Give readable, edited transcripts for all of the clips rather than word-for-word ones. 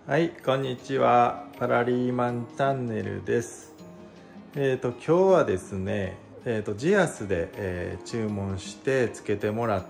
はい、こんにちは。パラリーマンチャンネルです。今日はですね、ジアスで、注文してつけてもらった、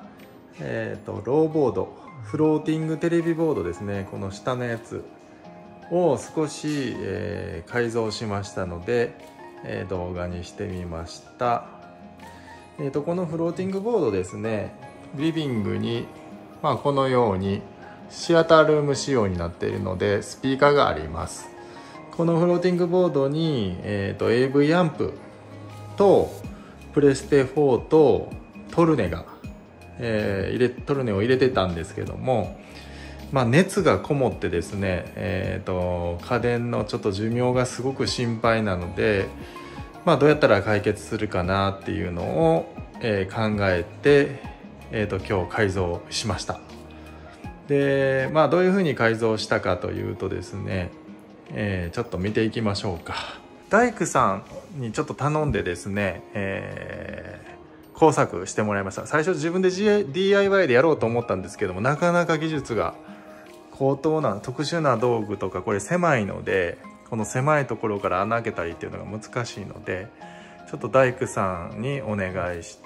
ローボード、フローティングテレビボードですね。この下のやつを少し、改造しましたので、動画にしてみました。このフローティングボードですね、リビングに、このようにシアタールーム仕様になっているのでスピーカーがあります。このフローティングボードに、AV アンプとプレステ4とトルネを入れてたんですけども、熱がこもってですね、家電のちょっと寿命がすごく心配なので、どうやったら解決するかなっていうのを、考えて、今日改造しました。で、どういうふうに改造したかというとですね、ちょっと見ていきましょうか。大工さんにちょっと頼んでですね、工作してもらいました。最初自分で DIY でやろうと思ったんですけども、なかなか技術が高等な特殊な道具とか、これ狭いので、この狭いところから穴開けたりっていうのが難しいので、ちょっと大工さんにお願いして、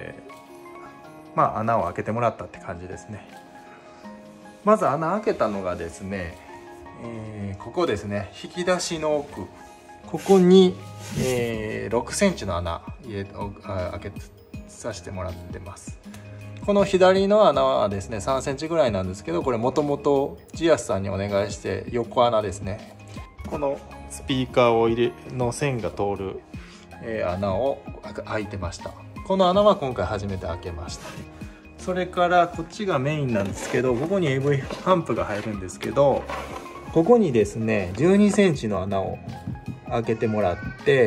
穴を開けてもらったって感じですね。まず穴開けたのがですね、ここですね、引き出しの奥、ここに、6センチの穴開けさせてもらってます。この左の穴はですね3センチぐらいなんですけど、これもともとジアスさんにお願いして横穴ですね、このスピーカーの線が通る、穴を開いてました。この穴は今回初めて開けました。それからこっちがメインなんですけど、ここに AV アンプが入るんですけど、ここにですね12センチの穴を開けてもらって、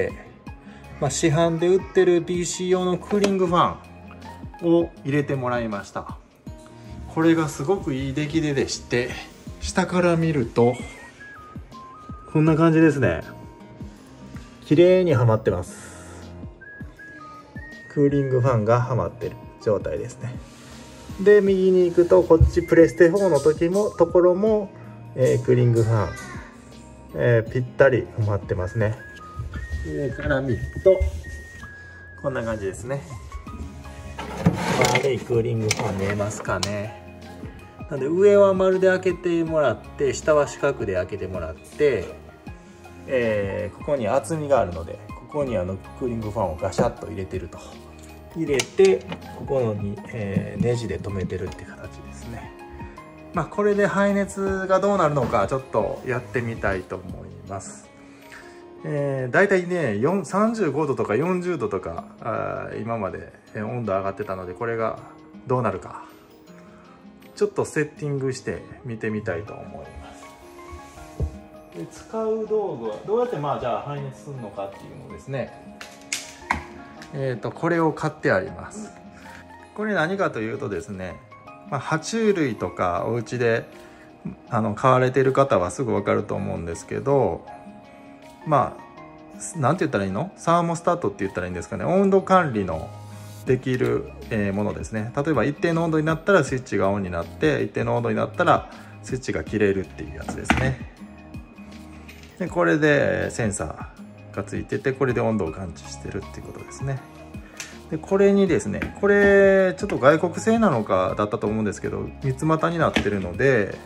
市販で売ってる PC 用のクーリングファンを入れてもらいました。これがすごくいい出来でして、下から見るとこんな感じですね。綺麗にはまってます。クーリングファンがはまってる状態ですね。で、右に行くとこっちプレステ4のところも、クーリングファン、ぴったりはまってますね。上から見るとこんな感じですね。丸いクーリングファン見えますかね。なので上は丸で開けてもらって、下は四角で開けてもらって、ここに厚みがあるので、ここにクーリングファンをガシャッと入れてると。入れてここに、ネジで留めてるって形ですね。これで排熱がどうなるのかちょっとやってみたいと思います。だいたいね35度とか40度とか今まで温度上がってたので、これがどうなるかちょっとセッティングして見てみたいと思います。で、使う道具はどうやってじゃあ排熱するのかっていうのですね。これを買ってあります。これ何かというとですね、爬虫類とかお家で飼われている方はすぐ分かると思うんですけど、なんて言ったらいいの、サーモスタットって言ったらいいんですかね、温度管理のできるものですね。例えば一定の温度になったらスイッチがオンになって、一定の温度になったらスイッチが切れるっていうやつですね。で、これでセンサーがついてて、これで温度を感知してるっていうことですね。で、これにですね、これちょっと外国製なのかだったと思うんですけど、三つ股になってるので、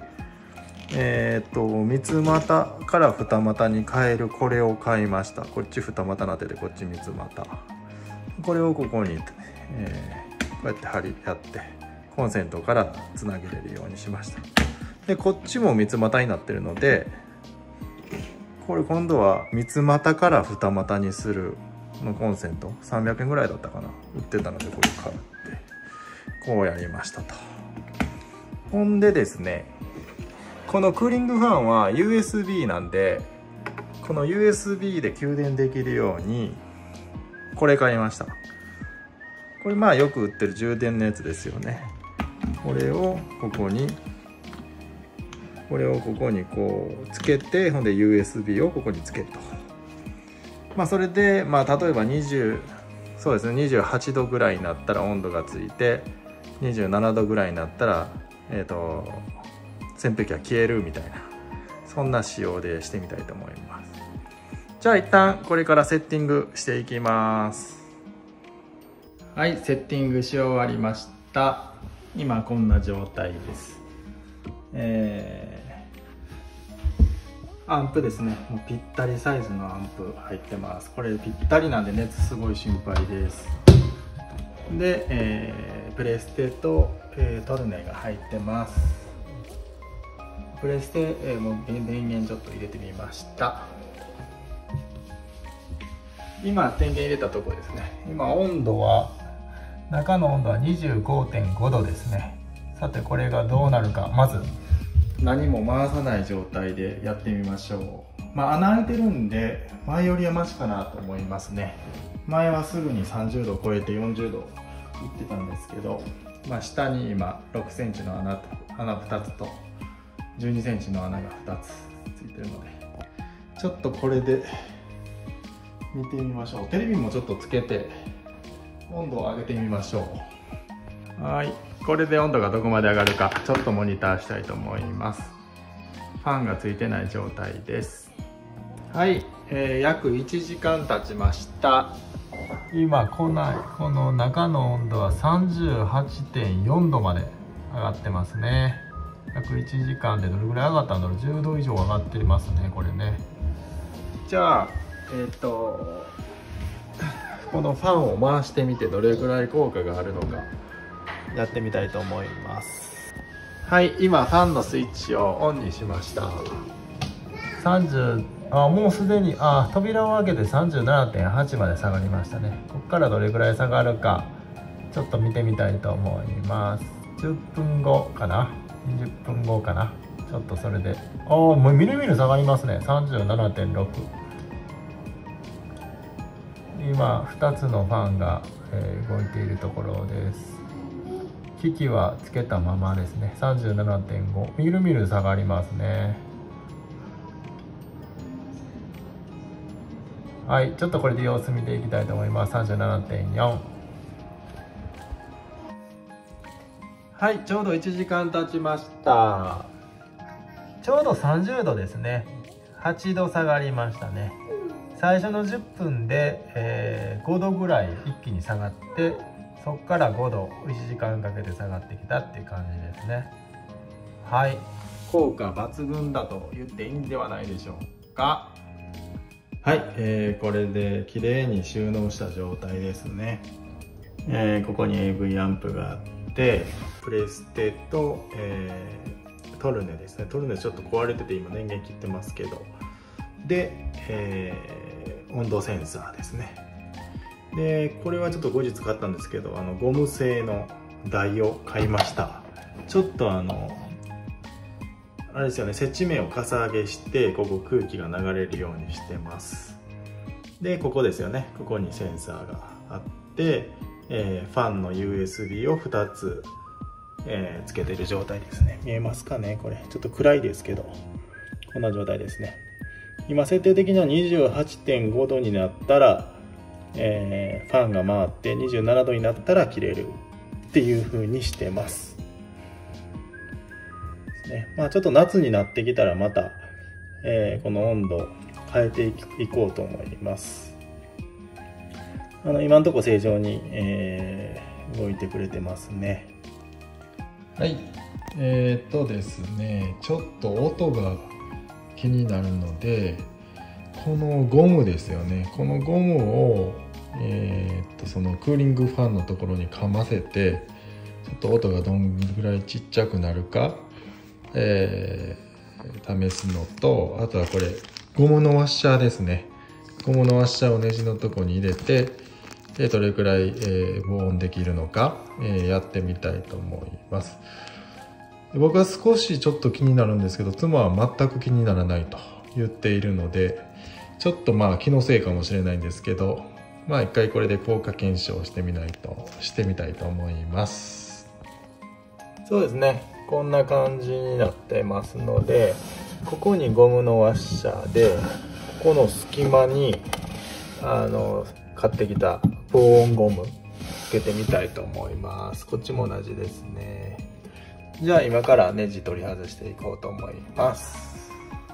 三つ股から二股に変えるこれを買いました。こっち二股なってて、こっち三つ股。これをここに、こうやってやってコンセントからつなげれるようにしました。で、こっちも三つ股になってるので、これ今度は三つ股から二股にするのコンセント300円ぐらいだったかな、売ってたのでこれ買ってこうやりましたと。ほんでですね、このクーリングファンは USB なんで、この USB で給電できるようにこれ買いました。これよく売ってる充電のやつですよね。これをここにこうつけて、ほんで USB をここにつけると。それで例えばそうですね、28度ぐらいになったら温度がついて、27度ぐらいになったら扇風機が消えるみたいな、そんな仕様でしてみたいと思います。じゃあ一旦これからセッティングしていきます。はい、セッティングし終わりました。今こんな状態です。アンプですね、もうぴったりサイズのアンプ入ってます。これぴったりなんで熱すごい心配です。で、プレステと、トルネが入ってます。プレステ、もう電源ちょっと入れてみました。今電源入れたところですね。今温度は中の温度は 25.5 度ですね。さてこれがどうなるか、まず何も回さない状態でやってみましょう。穴開いてるんで前よりはマシかなと思いますね。前はすぐに30度を超えて40度いってたんですけど、下に今6センチの穴2つと12センチの穴が2つついてるので、ちょっとこれで見てみましょう。テレビもちょっとつけて温度を上げてみましょう。はい、これで温度がどこまで上がるかちょっとモニターしたいと思います。ファンがついてない状態です。はい、約1時間経ちました。今この中の温度は 38.4 度まで上がってますね。約1時間でどれぐらい上がったんだろう。10度以上上がってますね、これね。じゃあこのファンを回してみてどれぐらい効果があるのかやってみたいと思います。はい、今ファンのスイッチをオンにしました。もうすでに扉を開けて 37.8 まで下がりましたね。ここからどれぐらい下がるかちょっと見てみたいと思います。10分後かな、20分後かな。ちょっとそれでもうみるみる下がりますね。 37.6。今2つのファンが、動いているところです。機器はつけたままですね。 37.5 みるみる下がりますね。はい、ちょっとこれで様子見ていきたいと思います。 37.4。 はい、ちょうど1時間経ちました。ちょうど30度ですね。8度下がりましたね。最初の10分で、5度ぐらい一気に下がって、そこから5度1時間かけて下がってきたっていう感じですね。はい、効果抜群だと言っていいんではないでしょうか。はい、これで綺麗に収納した状態ですね。ここに AV アンプがあって、プレステと、トルネですね。トルネちょっと壊れてて今電源切ってますけど、で、温度センサーですね。でこれはちょっと後日買ったんですけど、ゴム製の台を買いました。ちょっとあれですよね、接地面をかさ上げして、ここ空気が流れるようにしてます。でここですよね、ここにセンサーがあって、ファンの USB を2つ、つけてる状態ですね。見えますかね、これちょっと暗いですけど、こんな状態ですね。今設定的には 28.5 度になったら、ファンが回って27度になったら切れるっていう風にしてますね。ちょっと夏になってきたらまた、この温度変えていこうと思います。今のところ正常に、動いてくれてますね。はい、ですね、ちょっと音が気になるので、このゴムですよね、このゴムを、そのクーリングファンのところにかませて、ちょっと音がどんぐらいちっちゃくなるか、試すのと、あとはこれゴムのワッシャーですね。ゴムのワッシャーをネジのとこに入れて、どれくらい、防音できるのか、やってみたいと思います。僕は少しちょっと気になるんですけど、妻は全く気にならないと言っているので、ちょっと気のせいかもしれないんですけど、一回これで効果検証してみたいと思います。そうですね、こんな感じになってますので、ここにゴムのワッシャーで、ここの隙間に買ってきた防音ゴムつけてみたいと思います。こっちも同じですね。 じゃあ今からネジ取り外していこうと思います。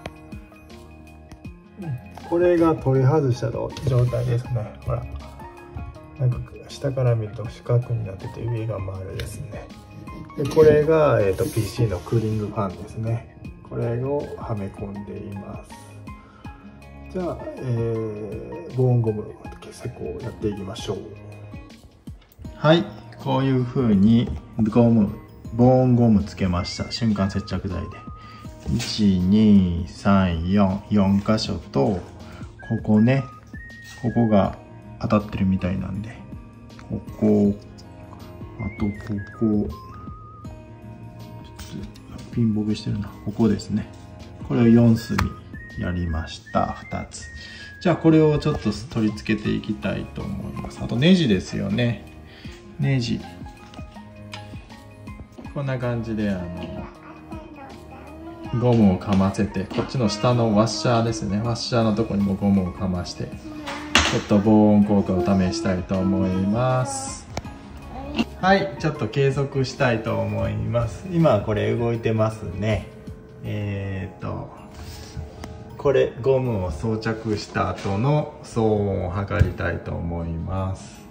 これが取り外した状態ですね。ほら、なんか下から見ると四角になってて上が丸ですね。でこれが、PC のクーリングファンですね。これをはめ込んでいます。じゃあ、防音ゴム施工をやっていきましょう。はい、こういう風に防音ゴムつけました。瞬間接着剤で12344箇所と、ここね、ここが当たってるみたいなんで、ここ、あとここ、ピンボケしてるな、ここですね。これを4隅やりました。2つ。じゃあこれをちょっと取り付けていきたいと思います。あとネジですよね。ネジこんな感じでゴムをかませて、こっちの下のワッシャーですね、ワッシャーのとこにもゴムをかまして、ちょっと防音効果を試したいと思います。はい、ちょっと計測したいと思います。今これ動いてますね。これゴムを装着した後の騒音を測りたいと思います。